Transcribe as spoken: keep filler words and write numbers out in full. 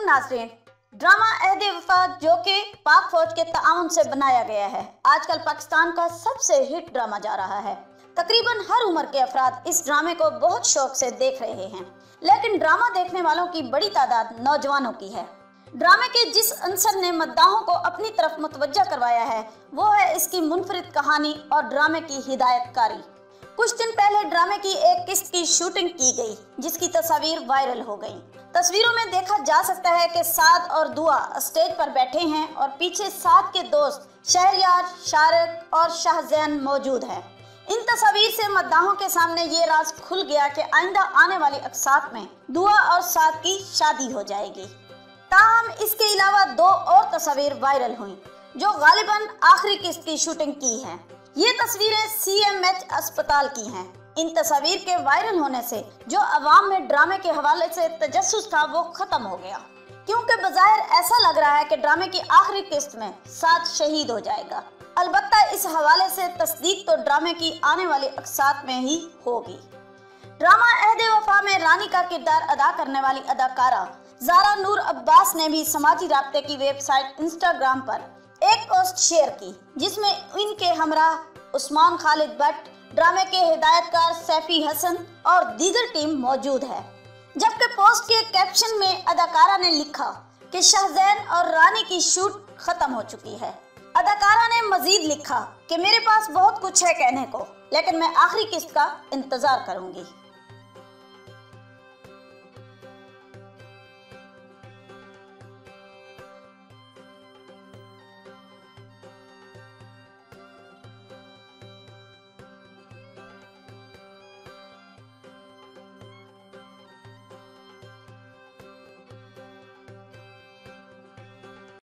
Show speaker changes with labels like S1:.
S1: नाज़रीन, ड्रामा अहदे वफा जो कि पाक फौज के ताउन से बनाया गया है, आजकल पाकिस्तान का सबसे हिट ड्रामा जा रहा है। तकरीबन हर उम्र के अफराद इस ड्रामे को बहुत शौक से देख रहे हैं, लेकिन ड्रामा देखने वालों की बड़ी तादाद नौजवानों की है। ड्रामे के जिस अंसर ने मद्दाहों को अपनी तरफ मुतवज्जा करवाया है वो है इसकी मुनफरिद कहानी और ड्रामे की हिदायतकारी। कुछ दिन पहले ड्रामे की एक किस्त की शूटिंग की गई, जिसकी तस्वीर वायरल हो गई। तस्वीरों में देखा जा सकता है कि साद और दुआ स्टेज पर बैठे हैं और पीछे साद के दोस्त शहरयार, शारिक और शाहजैन मौजूद हैं। इन तस्वीर से मद्दाहों के सामने ये राज खुल गया कि आइंदा आने वाली अक़सात में दुआ और साद की शादी हो जाएगी। ताहम इसके अलावा दो और तस्वीर वायरल हुई जो गालिबन आखिरी किस्त की शूटिंग की है। ये तस्वीरें सी एम एच अस्पताल की हैं। इन तस्वीर के वायरल होने से जो अवाम में ड्रामे के हवाले से तजस्सुस था वो खत्म हो गया, क्योंकि बज़ाहिर ऐसा लग रहा है कि ड्रामे की आखिरी किस्त में साद शहीद हो जाएगा। अलबत्ता इस हवाले से तस्दीक तो ड्रामे की आने वाली अक़सात में ही होगी। ड्रामा अहदे वफा में रानी का किरदार अदा करने वाली अदाकारा ज़ारा नूर अब्बास ने भी समाजी राब्ते की वेबसाइट इंस्टाग्राम पर एक पोस्ट शेयर की, जिसमें इनके हमराह उस्मान खालिद भट्ट, ड्रामे के हिदायतकार सैफी हसन और दीगर टीम मौजूद है। जबकि पोस्ट के कैप्शन में अदाकारा ने लिखा कि शाहजैन और रानी की शूट खत्म हो चुकी है। अदाकारा ने मजीद लिखा कि मेरे पास बहुत कुछ है कहने को, लेकिन मैं आखिरी किस्त का इंतजार करूंगी।